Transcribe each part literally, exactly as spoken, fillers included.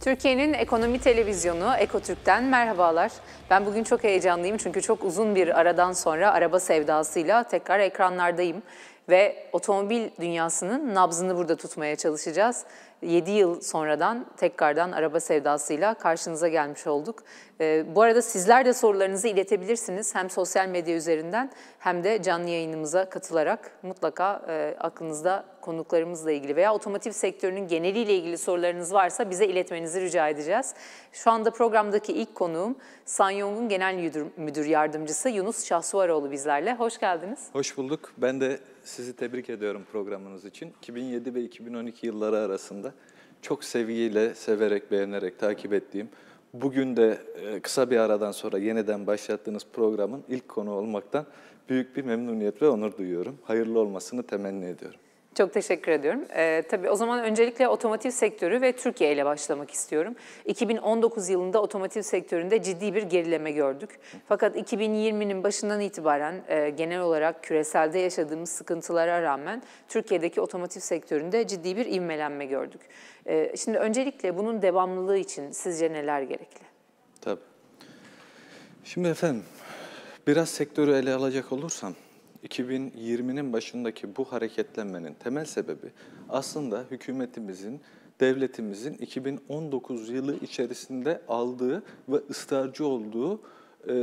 Türkiye'nin ekonomi televizyonu Ekotürk'ten merhabalar. Ben bugün çok heyecanlıyım çünkü çok uzun bir aradan sonra araba sevdasıyla tekrar ekranlardayım. Ve otomobil dünyasının nabzını burada tutmaya çalışacağız. yedi yıl sonradan tekrardan araba sevdasıyla karşınıza gelmiş olduk. Ee, bu arada sizler de sorularınızı iletebilirsiniz. Hem sosyal medya üzerinden hem de canlı yayınımıza katılarak mutlaka e, aklınızda konuklarımızla ilgili veya otomotiv sektörünün geneliyle ilgili sorularınız varsa bize iletmenizi rica edeceğiz. Şu anda programdaki ilk konuğum SsangYong'un Genel Müdür, Müdür Yardımcısı Yunus Şahsuvaroğlu bizlerle. Hoş geldiniz. Hoş bulduk. Ben de sizi tebrik ediyorum programınız için. iki bin yedi ve iki bin on iki yılları arasında çok sevgiyle, severek, beğenerek takip ettiğim, bugün de kısa bir aradan sonra yeniden başlattığınız programın ilk konu olmaktan büyük bir memnuniyet ve onur duyuyorum. Hayırlı olmasını temenni ediyorum. Çok teşekkür ediyorum. Ee, tabii o zaman öncelikle otomotiv sektörü ve Türkiye ile başlamak istiyorum. iki bin on dokuz yılında otomotiv sektöründe ciddi bir gerileme gördük. Fakat iki bin yirminin başından itibaren e, genel olarak küreselde yaşadığımız sıkıntılara rağmen Türkiye'deki otomotiv sektöründe ciddi bir ivmelenme gördük. E, şimdi öncelikle bunun devamlılığı için sizce neler gerekli? Tabii. Şimdi efendim biraz sektörü ele alacak olursam, iki bin yirminin başındaki bu hareketlenmenin temel sebebi aslında hükümetimizin, devletimizin iki bin on dokuz yılı içerisinde aldığı ve ısrarcı olduğu e,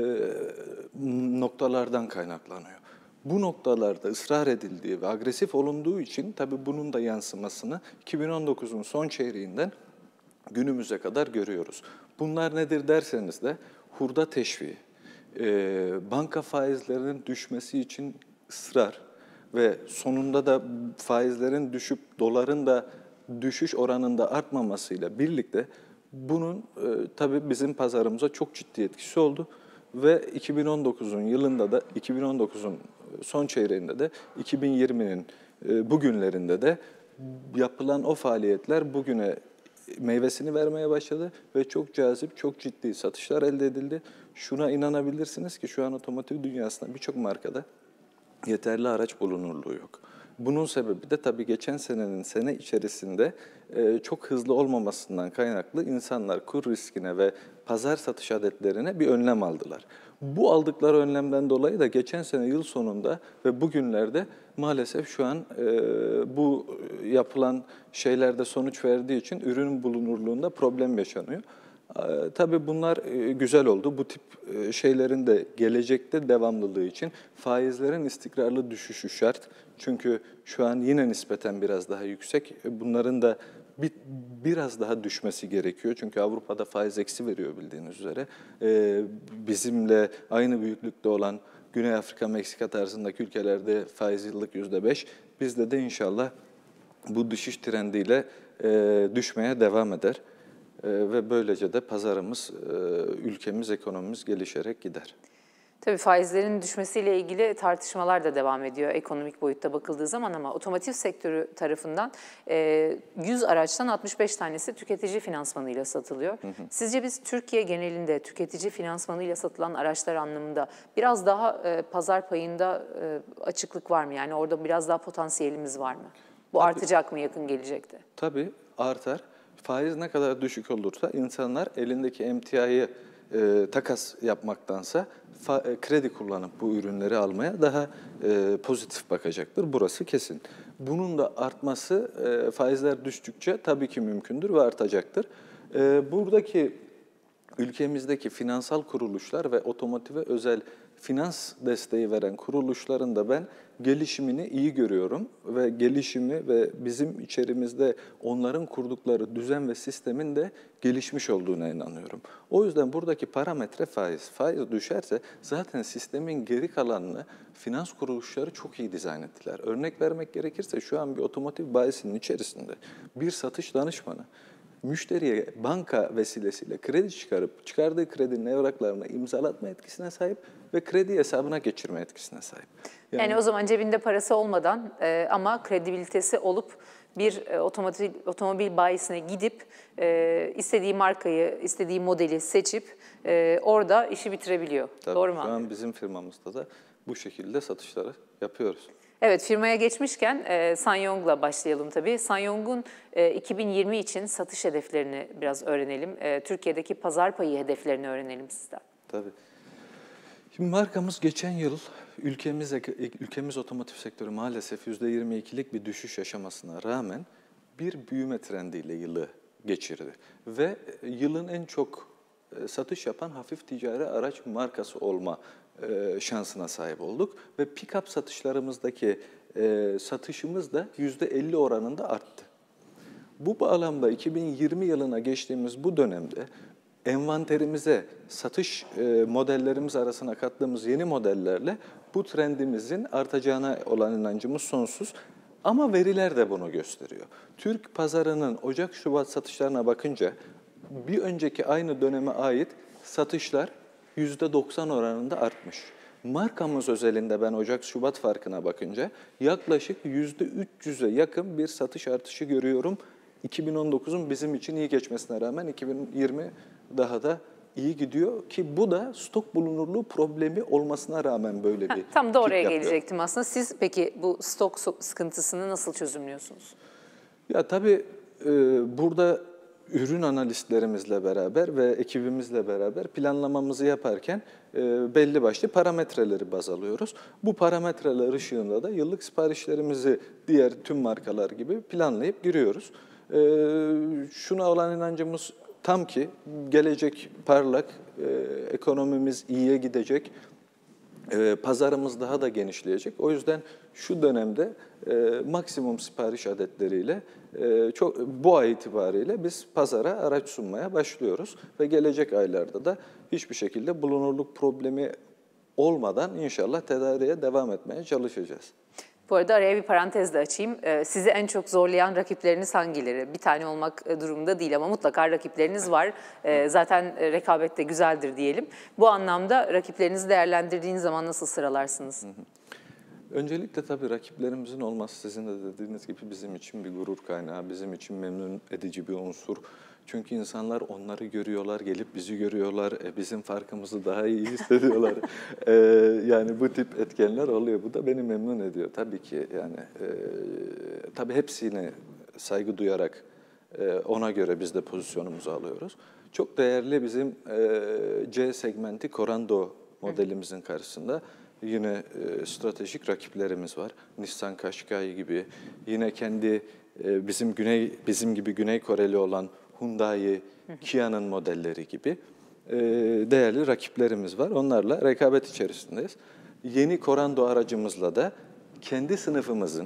noktalardan kaynaklanıyor. Bu noktalarda ısrar edildiği ve agresif olunduğu için tabii bunun da yansımasını iki bin on dokuzun son çeyreğinden günümüze kadar görüyoruz. Bunlar nedir derseniz de hurda teşviği, e, banka faizlerinin düşmesi için ısrar ve sonunda da faizlerin düşüp doların da düşüş oranında artmamasıyla birlikte bunun e, tabii bizim pazarımıza çok ciddi etkisi oldu ve iki bin on dokuzun yılında da iki bin on dokuzun son çeyreğinde de iki bin yirminin e, bugünlerinde de yapılan o faaliyetler bugüne meyvesini vermeye başladı ve çok cazip, çok ciddi satışlar elde edildi. Şuna inanabilirsiniz ki şu an otomotiv dünyasında birçok markada yeterli araç bulunurluğu yok. Bunun sebebi de tabii geçen senenin sene içerisinde e, çok hızlı olmamasından kaynaklı insanlar kur riskine ve pazar satış adetlerine bir önlem aldılar. Bu aldıkları önlemden dolayı da geçen sene yıl sonunda ve bugünlerde maalesef şu an e, bu yapılan şeylerde sonuç verdiği için ürünün bulunurluğunda problem yaşanıyor. E, tabii bunlar e, güzel oldu. Bu tip e, şeylerin de gelecekte devamlılığı için faizlerin istikrarlı düşüşü şart. Çünkü şu an yine nispeten biraz daha yüksek. Bunların da bir, biraz daha düşmesi gerekiyor. Çünkü Avrupa'da faiz eksi veriyor bildiğiniz üzere. Ee, bizimle aynı büyüklükte olan Güney Afrika, Meksika tarzındaki ülkelerde faiz yıllık yüzde beş. Bizde de inşallah bu düşüş trendiyle e, düşmeye devam eder. E, ve böylece de pazarımız, e, ülkemiz, ekonomimiz gelişerek gider. Tabii faizlerin düşmesiyle ilgili tartışmalar da devam ediyor ekonomik boyutta bakıldığı zaman ama otomotiv sektörü tarafından yüz araçtan altmış beş tanesi tüketici finansmanıyla satılıyor. Hı hı. Sizce biz Türkiye genelinde tüketici finansmanıyla satılan araçlar anlamında biraz daha pazar payında açıklık var mı? Yani orada biraz daha potansiyelimiz var mı? Bu Tabii, artacak mı yakın gelecekte? Tabii artar. Faiz ne kadar düşük olursa insanlar elindeki emtiayı E, takas yapmaktansa fa, e, kredi kullanıp bu ürünleri almaya daha e, pozitif bakacaktır. Burası kesin. Bunun da artması e, faizler düştükçe tabii ki mümkündür ve artacaktır. E, buradaki ülkemizdeki finansal kuruluşlar ve otomotive özel finans desteği veren kuruluşların da ben gelişimini iyi görüyorum ve gelişimi ve bizim içerimizde onların kurdukları düzen ve sistemin de gelişmiş olduğuna inanıyorum. O yüzden buradaki parametre faiz. Faiz düşerse zaten sistemin geri kalanını finans kuruluşları çok iyi dizayn ettiler. Örnek vermek gerekirse şu an bir otomotiv bayisinin içerisinde bir satış danışmanı müşteriye banka vesilesiyle kredi çıkarıp çıkardığı kredinin evraklarına imzalatma etkisine sahip ve kredi hesabına geçirme etkisine sahip. Yani, yani o zaman cebinde parası olmadan e, ama kredibilitesi olup bir e, otomobil, otomobil bayisine gidip e, istediği markayı, istediği modeli seçip e, orada işi bitirebiliyor. Tabii, Doğru mu? Şu an bizim firmamızda da bu şekilde satışları yapıyoruz. Evet, firmaya geçmişken e, SsangYong'la başlayalım tabii. SsangYong'un e, iki bin yirmi için satış hedeflerini biraz öğrenelim. E, Türkiye'deki pazar payı hedeflerini öğrenelim sizden. Tabii. Şimdi markamız geçen yıl ülkemiz ülkemiz otomotiv sektörü maalesef yüzde yirmi ikilik bir düşüş yaşamasına rağmen bir büyüme trendiyle yılı geçirdi. Ve yılın en çok satış yapan hafif ticari araç markası olma şansına sahip olduk. Ve pick-up satışlarımızdaki satışımız da yüzde elli oranında arttı. Bu bağlamda iki bin yirmi yılına geçtiğimiz bu dönemde envanterimize, satış modellerimiz arasına kattığımız yeni modellerle bu trendimizin artacağına olan inancımız sonsuz. Ama veriler de bunu gösteriyor. Türk pazarının Ocak-Şubat satışlarına bakınca bir önceki aynı döneme ait satışlar yüzde doksan oranında artmış. Markamız özelinde ben Ocak-Şubat farkına bakınca yaklaşık yüzde üç yüze yakın bir satış artışı görüyorum. iki bin on dokuzun bizim için iyi geçmesine rağmen iki bin yirmi daha da iyi gidiyor ki bu da stok bulunurluğu problemi olmasına rağmen böyle bir ha, tam da oraya yapıyor. gelecektim aslında. Siz peki bu stok sıkıntısını nasıl çözümlüyorsunuz? Ya tabii e, burada ürün analistlerimizle beraber ve ekibimizle beraber planlamamızı yaparken e, belli başlı parametreleri baz alıyoruz. Bu parametreler ışığında da yıllık siparişlerimizi diğer tüm markalar gibi planlayıp giriyoruz. E, şuna olan inancımız tam ki gelecek parlak, e, ekonomimiz iyiye gidecek, e, pazarımız daha da genişleyecek. O yüzden şu dönemde e, maksimum sipariş adetleriyle e, çok bu ay itibariyle biz pazara araç sunmaya başlıyoruz ve gelecek aylarda da hiçbir şekilde bulunurluk problemi olmadan inşallah tedariğe devam etmeye çalışacağız. Bu arada araya bir parantez de açayım. Ee, sizi en çok zorlayan rakipleriniz hangileri? Bir tane olmak durumunda değil ama mutlaka rakipleriniz var. Ee, zaten rekabet de güzeldir diyelim. Bu anlamda rakiplerinizi değerlendirdiğiniz zaman nasıl sıralarsınız? Öncelikle tabii rakiplerimizin olması sizin de dediğiniz gibi bizim için bir gurur kaynağı, bizim için memnun edici bir unsur. Çünkü insanlar onları görüyorlar, gelip bizi görüyorlar, e, bizim farkımızı daha iyi hissediyorlar. e, yani bu tip etkenler oluyor. Bu da beni memnun ediyor. Tabii ki yani e, tabii hepsine saygı duyarak e, ona göre biz de pozisyonumuzu alıyoruz. Çok değerli bizim e, C segmenti Corando modelimizin karşısında yine e, stratejik rakiplerimiz var. Nissan Qashqai gibi, yine kendi e, bizim güney bizim gibi Güney Koreli olan Hyundai, Kia'nın modelleri gibi e, değerli rakiplerimiz var. Onlarla rekabet içerisindeyiz. Yeni Corando aracımızla da kendi sınıfımızın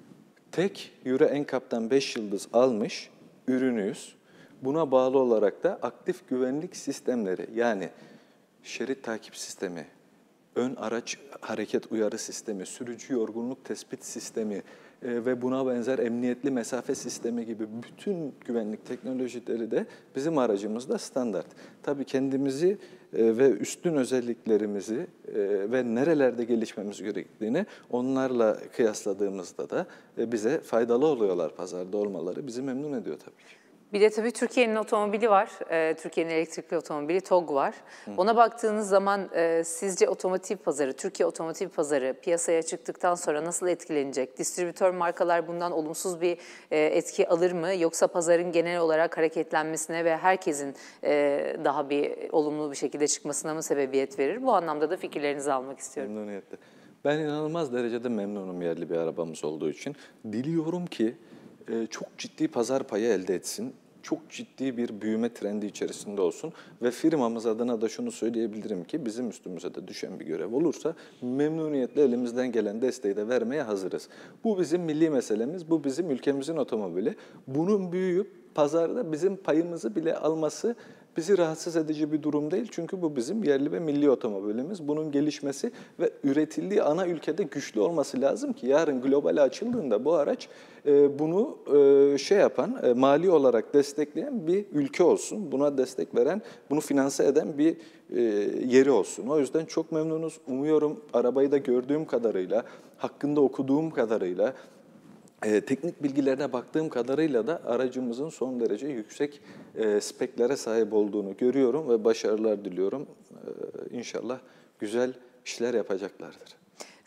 tek Euro N C A P'tan beş yıldız almış ürünüyüz. Buna bağlı olarak da aktif güvenlik sistemleri yani şerit takip sistemi, ön araç hareket uyarı sistemi, sürücü yorgunluk tespit sistemi e, ve buna benzer emniyetli mesafe sistemi gibi bütün güvenlik teknolojileri de bizim aracımızda standart. Tabii kendimizi e, ve üstün özelliklerimizi e, ve nerelerde gelişmemiz gerektiğini onlarla kıyasladığımızda da e, bize faydalı oluyorlar, pazarda olmaları bizi memnun ediyor tabii ki. Bir de tabii Türkiye'nin otomobili var, e, Türkiye'nin elektrikli otomobili T O G var. Hı. Ona baktığınız zaman e, sizce otomotiv pazarı, Türkiye otomotiv pazarı piyasaya çıktıktan sonra nasıl etkilenecek? Distribütör markalar bundan olumsuz bir e, etki alır mı? Yoksa pazarın genel olarak hareketlenmesine ve herkesin e, daha bir olumlu bir şekilde çıkmasına mı sebebiyet verir? Bu anlamda da fikirlerinizi almak istiyorum. Memnuniyetle. Ben inanılmaz derecede memnunum yerli bir arabamız olduğu için. Diliyorum ki çok ciddi pazar payı elde etsin, çok ciddi bir büyüme trendi içerisinde olsun ve firmamız adına da şunu söyleyebilirim ki bizim üstümüze de düşen bir görev olursa memnuniyetle elimizden gelen desteği de vermeye hazırız. Bu bizim milli meselemiz, bu bizim ülkemizin otomobili. Bunun büyüyüp pazarda bizim payımızı bile alması bizi rahatsız edici bir durum değil. Çünkü bu bizim yerli ve milli otomobilimiz. Bunun gelişmesi ve üretildiği ana ülkede güçlü olması lazım ki yarın globale açıldığında bu araç e, bunu e, şey yapan, e, mali olarak destekleyen bir ülke olsun. Buna destek veren, bunu finanse eden bir e, yeri olsun. O yüzden çok memnunuz. Umuyorum arabayı da gördüğüm kadarıyla, hakkında okuduğum kadarıyla, E, teknik bilgilerine baktığım kadarıyla da aracımızın son derece yüksek e, speklere sahip olduğunu görüyorum ve başarılar diliyorum. E, İnşallah güzel işler yapacaklardır.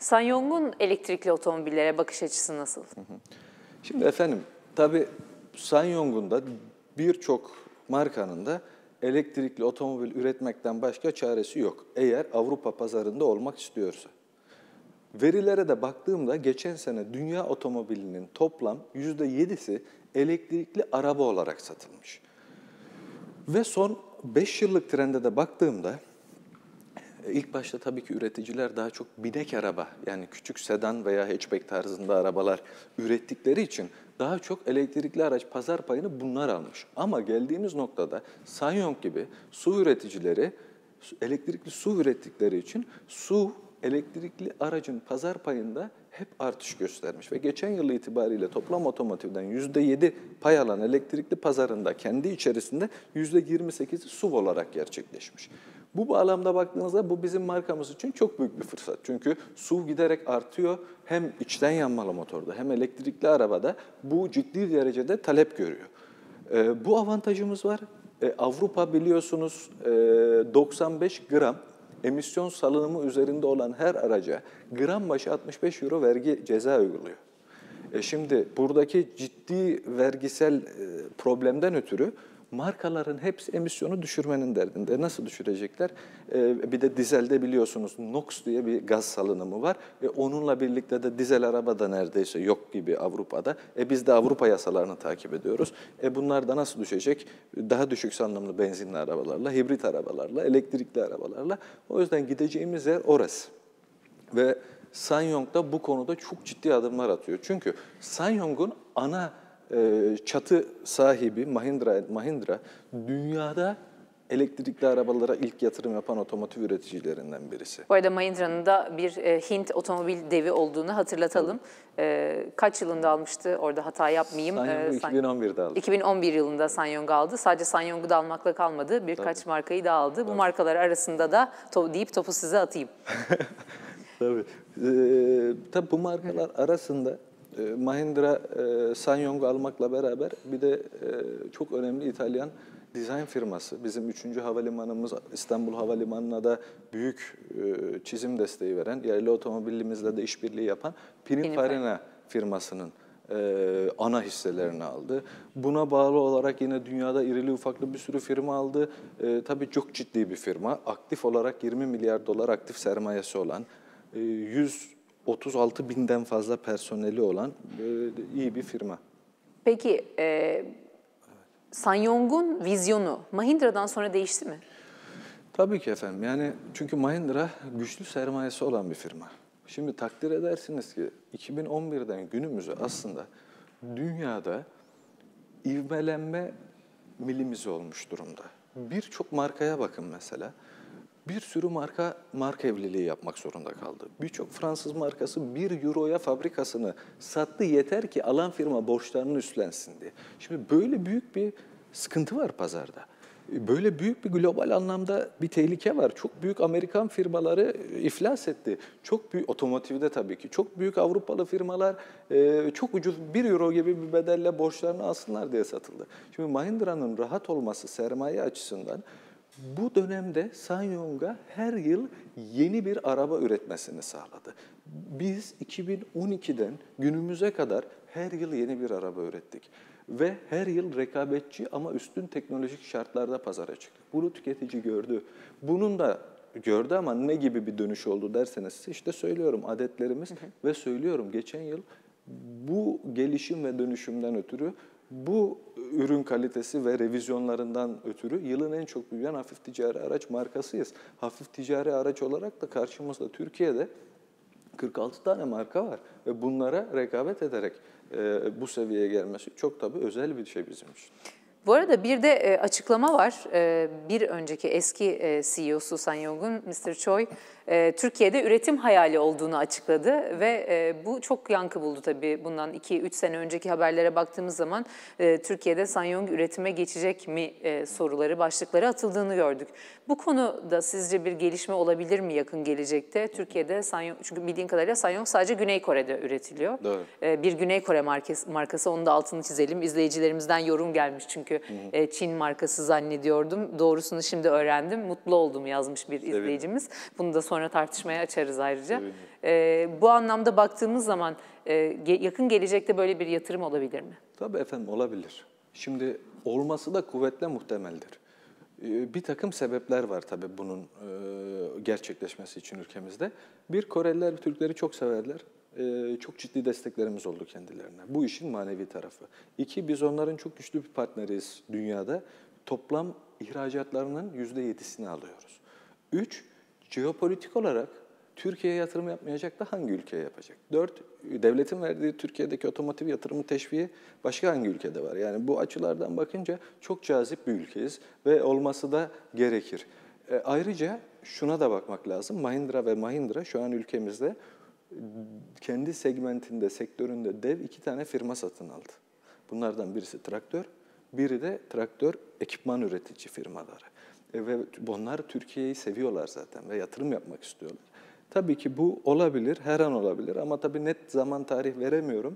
SsangYong'un elektrikli otomobillere bakış açısı nasıl? Şimdi efendim, tabii SsangYong'un da birçok markanın da elektrikli otomobil üretmekten başka çaresi yok. Eğer Avrupa pazarında olmak istiyorsa. Verilere de baktığımda geçen sene dünya otomobilinin toplam yüzde yedisi elektrikli araba olarak satılmış. Ve son beş yıllık trende de baktığımda ilk başta tabii ki üreticiler daha çok binek araba, yani küçük sedan veya hatchback tarzında arabalar ürettikleri için daha çok elektrikli araç pazar payını bunlar almış. Ama geldiğimiz noktada SsangYong gibi su üreticileri elektrikli su ürettikleri için su elektrikli aracın pazar payında hep artış göstermiş ve geçen yıl itibariyle toplam otomotivden yüzde yedi pay alan elektrikli pazarında kendi içerisinde yüzde yirmi sekizi S U V olarak gerçekleşmiş. Bu bağlamda baktığınızda bu bizim markamız için çok büyük bir fırsat. Çünkü S U V giderek artıyor, hem içten yanmalı motorda hem elektrikli arabada bu ciddi derecede talep görüyor. Ee, bu avantajımız var. Ee, Avrupa biliyorsunuz e, doksan beş gram emisyon salınımı üzerinde olan her araca gram başı altmış beş euro vergi ceza uyguluyor. E şimdi buradaki ciddi vergisel e, problemden ötürü markaların hepsi emisyonu düşürmenin derdinde. Nasıl düşürecekler? E, bir de dizelde biliyorsunuz NOx diye bir gaz salınımı var. E, onunla birlikte de dizel araba da neredeyse yok gibi Avrupa'da. E, biz de Avrupa yasalarını takip ediyoruz. E, bunlar da nasıl düşecek? Daha düşük salınımlı benzinli arabalarla, hibrit arabalarla, elektrikli arabalarla. O yüzden gideceğimiz yer orası. Ve SsangYong da bu konuda çok ciddi adımlar atıyor. Çünkü SsangYong'un ana e, çatı sahibi Mahindra Mahindra dünyada elektrikli arabalara ilk yatırım yapan otomotiv üreticilerinden birisi. Bu arada Mahindra'nın da bir e, Hint otomobil devi olduğunu hatırlatalım. E, kaç yılında almıştı? Orada hata yapmayayım. SsangYong'u iki bin on birde aldı. iki bin on bir yılında SsangYong aldı. Sadece SsangYong'u da almakla kalmadı. Birkaç Tabii. markayı da aldı. Tabii. Bu markalar arasında da to deyip topu size atayım. Tabii. Ee, tabii bu markalar arasında e, Mahindra e, SsangYong'u almakla beraber bir de e, çok önemli İtalyan dizayn firması. Bizim üçüncü havalimanımız İstanbul Havalimanı'na da büyük e, çizim desteği veren, yerli otomobilimizle de işbirliği yapan Pininfarina firmasının e, ana hisselerini aldı. Buna bağlı olarak yine dünyada irili ufaklı bir sürü firma aldı. E, tabii çok ciddi bir firma. Aktif olarak yirmi milyar dolar aktif sermayesi olan, yüz otuz altı binden fazla personeli olan iyi bir firma. Peki, e, SsangYong'un vizyonu Mahindra'dan sonra değişti mi? Tabii ki efendim. Yani çünkü Mahindra güçlü sermayesi olan bir firma. Şimdi takdir edersiniz ki iki bin on birden günümüze aslında dünyada ivmelenme milimize olmuş durumda. Birçok markaya bakın mesela. Bir sürü marka marka evliliği yapmak zorunda kaldı. Birçok Fransız markası bir euroya fabrikasını sattı, yeter ki alan firma borçlarını üstlensin diye. Şimdi böyle büyük bir sıkıntı var pazarda. Böyle büyük bir global anlamda bir tehlike var. Çok büyük Amerikan firmaları iflas etti. Çok büyük otomotivde tabii ki. Çok büyük Avrupalı firmalar çok ucuz bir euro gibi bir bedelle borçlarını alsınlar diye satıldı. Şimdi Mahindra'nın rahat olması sermaye açısından bu dönemde SsangYong'a her yıl yeni bir araba üretmesini sağladı. Biz iki bin on ikiden günümüze kadar her yıl yeni bir araba ürettik. Ve her yıl rekabetçi ama üstün teknolojik şartlarda pazara çıktı. Bunu tüketici gördü. Bunun da gördü ama ne gibi bir dönüş oldu derseniz işte söylüyorum adetlerimiz hı hı. ve söylüyorum geçen yıl bu gelişim ve dönüşümden ötürü bu ürün kalitesi ve revizyonlarından ötürü yılın en çok büyüyen hafif ticari araç markasıyız. Hafif ticari araç olarak da karşımızda Türkiye'de kırk altı tane marka var ve bunlara rekabet ederek e, bu seviyeye gelmesi çok tabii özel bir şey bizim için. Bu arada bir de e, açıklama var. E, bir önceki eski e, C E O'su SsangYong'un mister Choi, e, Türkiye'de üretim hayali olduğunu açıkladı ve e, bu çok yankı buldu tabii. Bundan iki üç sene önceki haberlere baktığımız zaman e, Türkiye'de SsangYong üretime geçecek mi e, soruları, başlıkları atıldığını gördük. Bu konuda sizce bir gelişme olabilir mi yakın gelecekte? Türkiye'de SsangYong, çünkü bildiğin kadarıyla SsangYong sadece Güney Kore'de üretiliyor. Doğru. E, bir Güney Kore markası, markası, onun da altını çizelim. İzleyicilerimizden yorum gelmiş çünkü. Hı hı. Çin markası zannediyordum. Doğrusunu şimdi öğrendim. Mutlu oldum yazmış bir izleyicimiz. Bunu da sonra tartışmaya açarız ayrıca. E, bu anlamda baktığımız zaman e, yakın gelecekte böyle bir yatırım olabilir mi? Tabii efendim, olabilir. Şimdi olması da kuvvetle muhtemeldir. Bir takım sebepler var tabii bunun gerçekleşmesi için ülkemizde. Bir, Koreliler Türkleri çok severler. Çok ciddi desteklerimiz oldu kendilerine. Bu işin manevi tarafı. İki, biz onların çok güçlü bir partneriyiz dünyada. Toplam ihracatlarının yüzde yedisini alıyoruz. Üç, jeopolitik olarak Türkiye'ye yatırım yapmayacak da hangi ülkeye yapacak? Dört, devletin verdiği Türkiye'deki otomotiv yatırımı teşviği başka hangi ülkede var? Yani bu açılardan bakınca çok cazip bir ülkeyiz ve olması da gerekir. E, ayrıca şuna da bakmak lazım. Mahindra ve Mahindra şu an ülkemizde kendi segmentinde, sektöründe dev iki tane firma satın aldı. Bunlardan birisi traktör, biri de traktör ekipman üretici firmaları. E, ve bunlar Türkiye'yi seviyorlar zaten ve yatırım yapmak istiyorlar. Tabii ki bu olabilir, her an olabilir ama tabii net zaman tarih veremiyorum.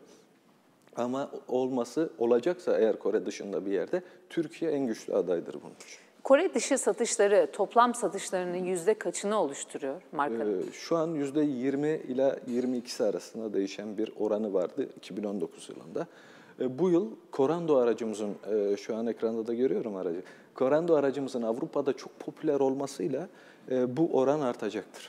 Ama olması olacaksa eğer Kore dışında bir yerde Türkiye en güçlü adaydır bunun için. Kore dışı satışları toplam satışlarının yüzde kaçını oluşturuyor markanın? Ee, şu an yüzde yirmi ila yirmi ikisi arasında değişen bir oranı vardı iki bin on dokuz yılında. Ee, bu yıl Corando aracımızın, e, şu an ekranda da görüyorum aracı, Corando aracımızın Avrupa'da çok popüler olmasıyla e, bu oran artacaktır.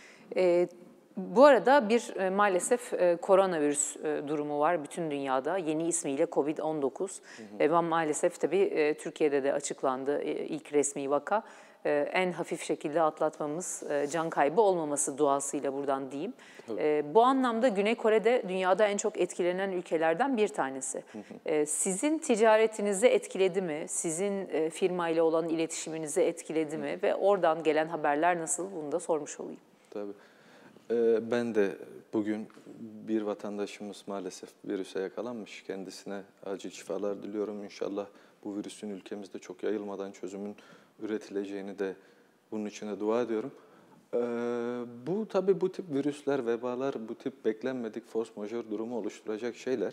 E, bu arada bir e, maalesef e, koronavirüs e, durumu var bütün dünyada. Yeni ismiyle kovid on dokuz. Ve ben maalesef tabii e, Türkiye'de de açıklandı e, ilk resmi vaka. E, en hafif şekilde atlatmamız, e, can kaybı olmaması duasıyla buradan diyeyim. E, bu anlamda Güney Kore'de dünyada en çok etkilenen ülkelerden bir tanesi. E, sizin ticaretinizi etkiledi mi? Sizin e, firmayla olan iletişiminizi etkiledi mi? Ve oradan gelen haberler nasıl? Bunu da sormuş olayım. Tabii. Ee, ben de bugün bir vatandaşımız maalesef virüse yakalanmış. Kendisine acil şifalar diliyorum. İnşallah bu virüsün ülkemizde çok yayılmadan çözümün üretileceğini de bunun için de dua ediyorum. Ee, bu tabii bu tip virüsler, vebalar, bu tip beklenmedik force majeure durumu oluşturacak şeyler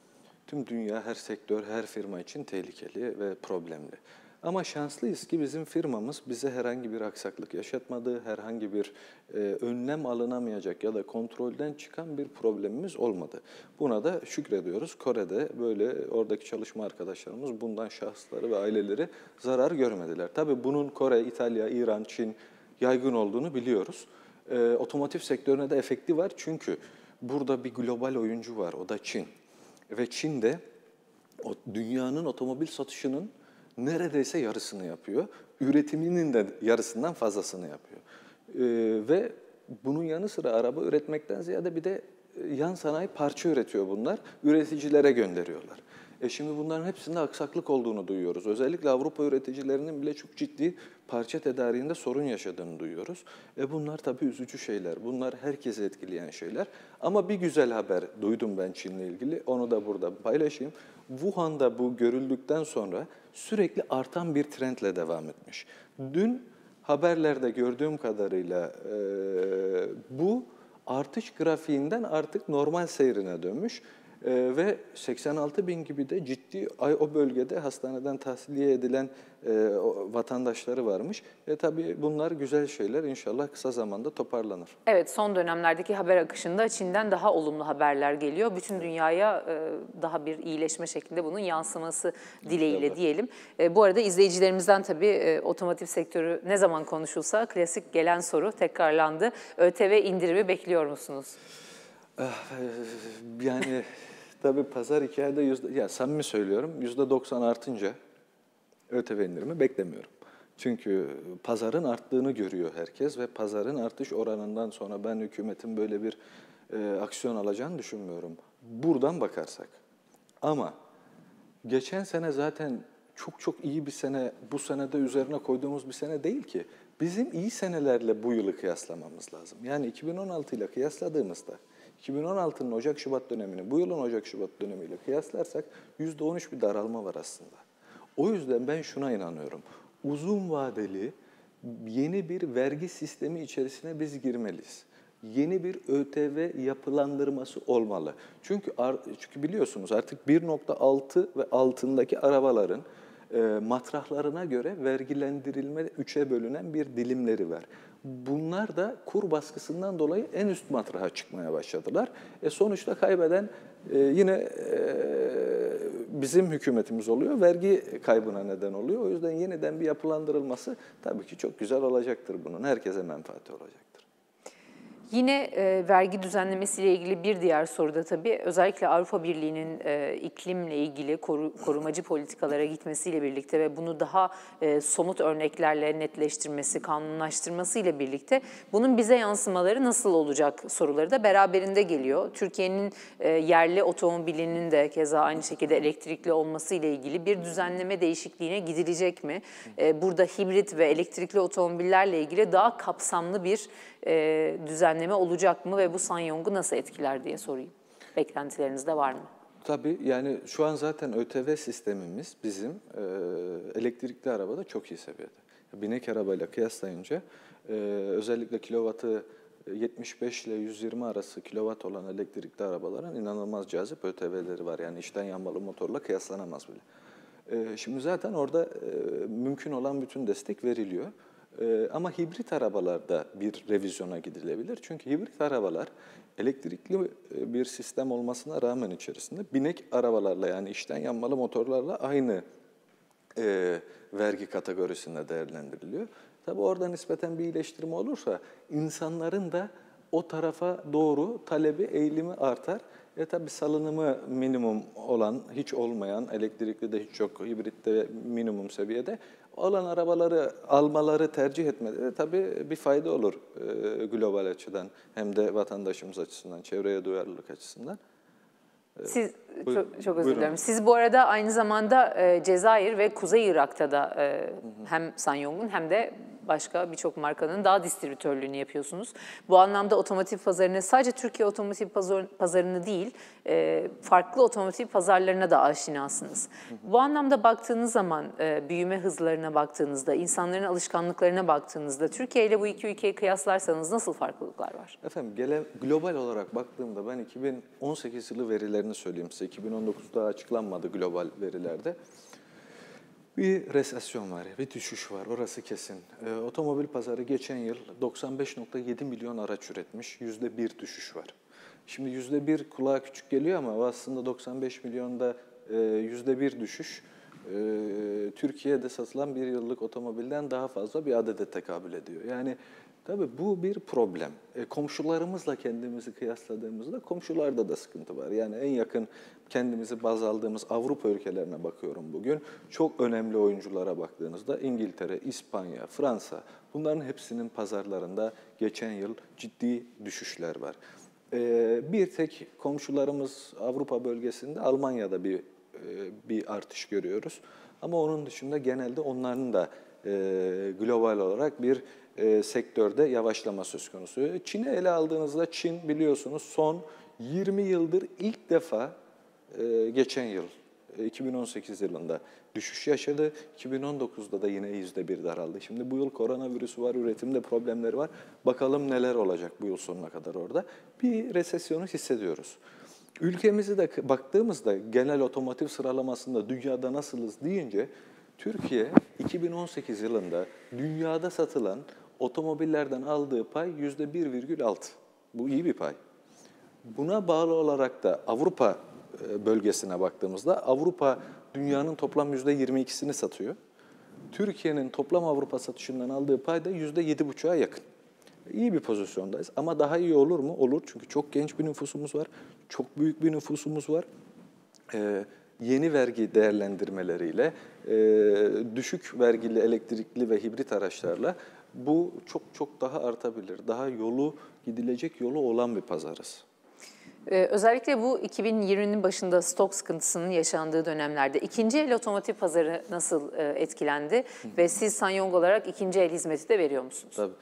tüm dünya, her sektör, her firma için tehlikeli ve problemli. Ama şanslıyız ki bizim firmamız bize herhangi bir aksaklık yaşatmadı, herhangi bir e, önlem alınamayacak ya da kontrolden çıkan bir problemimiz olmadı. Buna da şükrediyoruz. Kore'de böyle oradaki çalışma arkadaşlarımız bundan şahısları ve aileleri zarar görmediler. Tabii bunun Kore, İtalya, İran, Çin yaygın olduğunu biliyoruz. E, otomotiv sektörüne de efekti var çünkü burada bir global oyuncu var, o da Çin. Ve Çin de o dünyanın otomobil satışının neredeyse yarısını yapıyor. Üretiminin de yarısından fazlasını yapıyor. Ee, ve bunun yanı sıra araba üretmekten ziyade bir de yan sanayi parça üretiyor bunlar. Üreticilere gönderiyorlar. E şimdi bunların hepsinde aksaklık olduğunu duyuyoruz. Özellikle Avrupa üreticilerinin bile çok ciddi parça tedariğinde sorun yaşadığını duyuyoruz. E bunlar tabii üzücü şeyler. Bunlar herkesi etkileyen şeyler. Ama bir güzel haber duydum ben Çin'le ilgili. Onu da burada paylaşayım. Wuhan'da bu görüldükten sonra sürekli artan bir trendle devam etmiş. Dün haberlerde gördüğüm kadarıyla e, bu artış grafiğinden artık normal seyrine dönmüş. Ee, ve seksen altı bin gibi de ciddi o bölgede hastaneden tahliye edilen e, vatandaşları varmış. E, tabii bunlar güzel şeyler. İnşallah kısa zamanda toparlanır. Evet, son dönemlerdeki haber akışında Çin'den daha olumlu haberler geliyor. Bütün dünyaya e, daha bir iyileşme şeklinde bunun yansıması dileğiyle İnşallah. Diyelim. E, bu arada izleyicilerimizden tabii e, otomotiv sektörü ne zaman konuşulsa klasik gelen soru tekrarlandı. ÖTV indirimi bekliyor musunuz? Yani tabii pazar hikayede yüzde, ya samimi söylüyorum, yüzde doksan artınca ÖTV indirimi beklemiyorum. Çünkü pazarın arttığını görüyor herkes ve pazarın artış oranından sonra ben hükümetin böyle bir e, aksiyon alacağını düşünmüyorum. Buradan bakarsak. Ama geçen sene zaten çok çok iyi bir sene, bu senede üzerine koyduğumuz bir sene değil ki. Bizim iyi senelerle bu yılı kıyaslamamız lazım. Yani iki bin on altı ile kıyasladığımızda iki bin on altının Ocak-Şubat dönemini bu yılın Ocak-Şubat dönemiyle kıyaslarsak yüzde on üç bir daralma var aslında. O yüzden ben şuna inanıyorum. Uzun vadeli yeni bir vergi sistemi içerisine biz girmeliyiz. Yeni bir ÖTV yapılandırması olmalı. Çünkü çünkü biliyorsunuz artık bir nokta altı ve altındaki arabaların e, matrahlarına göre vergilendirilme üçe bölünen bir dilimleri var. Bunlar da kur baskısından dolayı en üst matraha çıkmaya başladılar. E sonuçta kaybeden e, yine e, bizim hükümetimiz oluyor, vergi kaybına neden oluyor. O yüzden yeniden bir yapılandırılması tabii ki çok güzel olacaktır bunun. Herkese menfaati olacaktır. Yine e, vergi düzenlemesiyle ilgili bir diğer soru da tabii özellikle Avrupa Birliği'nin e, iklimle ilgili koru, korumacı politikalara gitmesiyle birlikte ve bunu daha e, somut örneklerle netleştirmesi, kanunlaştırmasıyla birlikte bunun bize yansımaları nasıl olacak soruları da beraberinde geliyor. Türkiye'nin e, yerli otomobilinin de keza aynı şekilde elektrikli olması ile ilgili bir düzenleme değişikliğine gidilecek mi? E, burada hibrit ve elektrikli otomobillerle ilgili daha kapsamlı bir e, düzenleme olacak mı ve bu SsangYong'u nasıl etkiler diye sorayım. Beklentileriniz de var mı? Tabii yani şu an zaten ÖTV sistemimiz bizim e, elektrikli arabada çok iyi seviyede. Binek arabayla kıyaslayınca e, özellikle kilovatı yetmiş beş ile yüz yirmi arası kilowatt olan elektrikli arabaların inanılmaz cazip ÖTV'leri var. Yani içten yanmalı motorla kıyaslanamaz bile. E, şimdi zaten orada e, mümkün olan bütün destek veriliyor. Ee, ama hibrit arabalarda bir revizyona gidilebilir. Çünkü hibrit arabalar elektrikli bir sistem olmasına rağmen içerisinde binek arabalarla yani içten yanmalı motorlarla aynı e, vergi kategorisinde değerlendiriliyor. Tabii orada nispeten bir iyileştirme olursa insanların da o tarafa doğru talebi, eğilimi artar. E tabii salınımı minimum olan, hiç olmayan, elektrikli de hiç yok, hibritte minimum seviyede olan arabaları almaları, tercih etmeleri tabii bir fayda olur e, global açıdan. Hem de vatandaşımız açısından, çevreye duyarlılık açısından. Siz, Buyurun. çok, çok özür dilerim. Siz bu arada aynı zamanda e, Cezayir ve Kuzey Irak'ta da e, hı hı. hem SsangYong'un hem de başka birçok markanın daha distribütörlüğünü yapıyorsunuz. Bu anlamda otomotiv pazarını sadece Türkiye otomotiv pazar, pazarını değil, e, farklı otomotiv pazarlarına da aşinasınız. Hı hı. Bu anlamda baktığınız zaman, e, büyüme hızlarına baktığınızda, insanların alışkanlıklarına baktığınızda, Türkiye ile bu iki ülkeyi kıyaslarsanız nasıl farklılıklar var? Efendim gele, global olarak baktığımda ben iki bin on sekiz yılı verilerini söyleyeyim size. iki bin on dokuzda açıklanmadı global verilerde. Bir resesyon var, bir düşüş var, orası kesin. Ee, otomobil pazarı geçen yıl doksan beş nokta yedi milyon araç üretmiş, yüzde bir düşüş var. Şimdi yüzde bir kulağa küçük geliyor ama aslında doksan beş milyonda e, yüzde bir düşüş, e, Türkiye'de satılan bir yıllık otomobilden daha fazla bir adede tekabül ediyor. Yani tabii bu bir problem. E, komşularımızla kendimizi kıyasladığımızda komşularda da sıkıntı var. Yani en yakın kendimizi baz aldığımız Avrupa ülkelerine bakıyorum bugün. Çok önemli oyunculara baktığınızda İngiltere, İspanya, Fransa bunların hepsinin pazarlarında geçen yıl ciddi düşüşler var. E, bir tek komşularımız Avrupa bölgesinde Almanya'da bir, e, bir artış görüyoruz. Ama onun dışında genelde onların da e, global olarak bir E, sektörde yavaşlama söz konusu. Çin'i ele aldığınızda Çin biliyorsunuz son yirmi yıldır ilk defa e, geçen yıl e, iki bin on sekiz yılında düşüş yaşadı. iki bin on dokuzda da yine yüzde bir daraldı. Şimdi bu yıl koronavirüsü var, üretimde problemleri var. Bakalım neler olacak bu yıl sonuna kadar orada. Bir resesyonu hissediyoruz. Ülkemizi de baktığımızda genel otomotiv sıralamasında dünyada nasılız deyince Türkiye iki bin on sekiz yılında dünyada satılan otomobillerden aldığı pay yüzde bir virgül altı. Bu iyi bir pay. Buna bağlı olarak da Avrupa bölgesine baktığımızda Avrupa dünyanın toplam yüzde yirmi ikisini satıyor. Türkiye'nin toplam Avrupa satışından aldığı pay da yüzde yedi buçuğa yakın. İyi bir pozisyondayız ama daha iyi olur mu? Olur çünkü çok genç bir nüfusumuz var, çok büyük bir nüfusumuz var. Ee, yeni vergi değerlendirmeleriyle, e, düşük vergili elektrikli ve hibrit araçlarla bu çok çok daha artabilir. Daha yolu, gidilecek yolu olan bir pazarız. Ee, özellikle bu iki bin yirminin başında stok sıkıntısının yaşandığı dönemlerde ikinci el otomotiv pazarı nasıl e, etkilendi? Hı. Ve siz SsangYong olarak ikinci el hizmeti de veriyor musunuz? Tabii.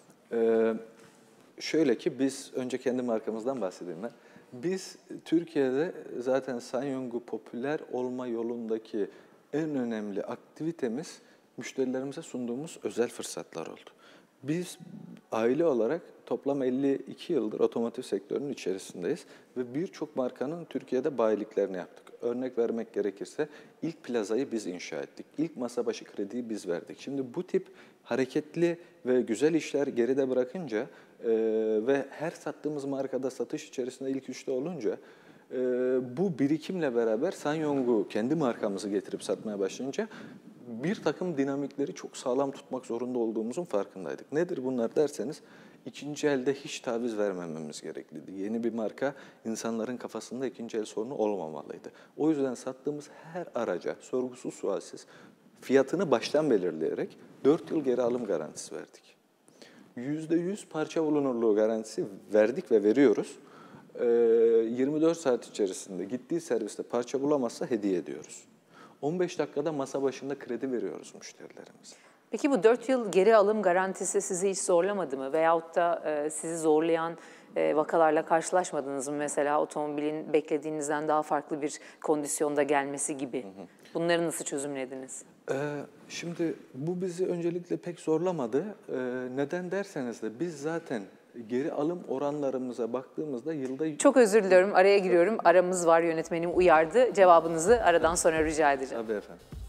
Ee, şöyle ki biz, önce kendi markamızdan bahsedeyim ben. Biz Türkiye'de zaten SsangYong'u popüler olma yolundaki en önemli aktivitemiz müşterilerimize sunduğumuz özel fırsatlar oldu. Biz aile olarak toplam elli iki yıldır otomotiv sektörünün içerisindeyiz ve birçok markanın Türkiye'de bayiliklerini yaptık. Örnek vermek gerekirse ilk plazayı biz inşa ettik. İlk masa başı krediyi biz verdik. Şimdi bu tip hareketli ve güzel işler geride bırakınca e, ve her sattığımız markada satış içerisinde ilk üçte olunca e, bu birikimle beraber Sanyong'u kendi markamızı getirip satmaya başlayınca bir takım dinamikleri çok sağlam tutmak zorunda olduğumuzun farkındaydık. Nedir bunlar derseniz, ikinci elde hiç taviz vermememiz gerekliydi. Yeni bir marka, insanların kafasında ikinci el sorunu olmamalıydı. O yüzden sattığımız her araca sorgusuz sualsiz fiyatını baştan belirleyerek dört yıl geri alım garantisi verdik. yüzde yüz parça bulunurluğu garantisi verdik ve veriyoruz. yirmi dört saat içerisinde gittiği serviste parça bulamazsa hediye ediyoruz. on beş dakikada masa başında kredi veriyoruz müşterilerimize. Peki bu dört yıl geri alım garantisi sizi hiç zorlamadı mı? Veyahut da e, sizi zorlayan e, vakalarla karşılaşmadınız mı? Mesela otomobilin beklediğinizden daha farklı bir kondisyonda gelmesi gibi. Hı hı. Bunları nasıl çözümlediniz? Ee, şimdi bu bizi öncelikle pek zorlamadı. Ee, neden derseniz de biz zaten geri alım oranlarımıza baktığımızda yılda... Çok özür diliyorum, araya giriyorum. Aramız var, yönetmenim uyardı. Cevabınızı aradan sonra rica edeceğim. Tabii efendim.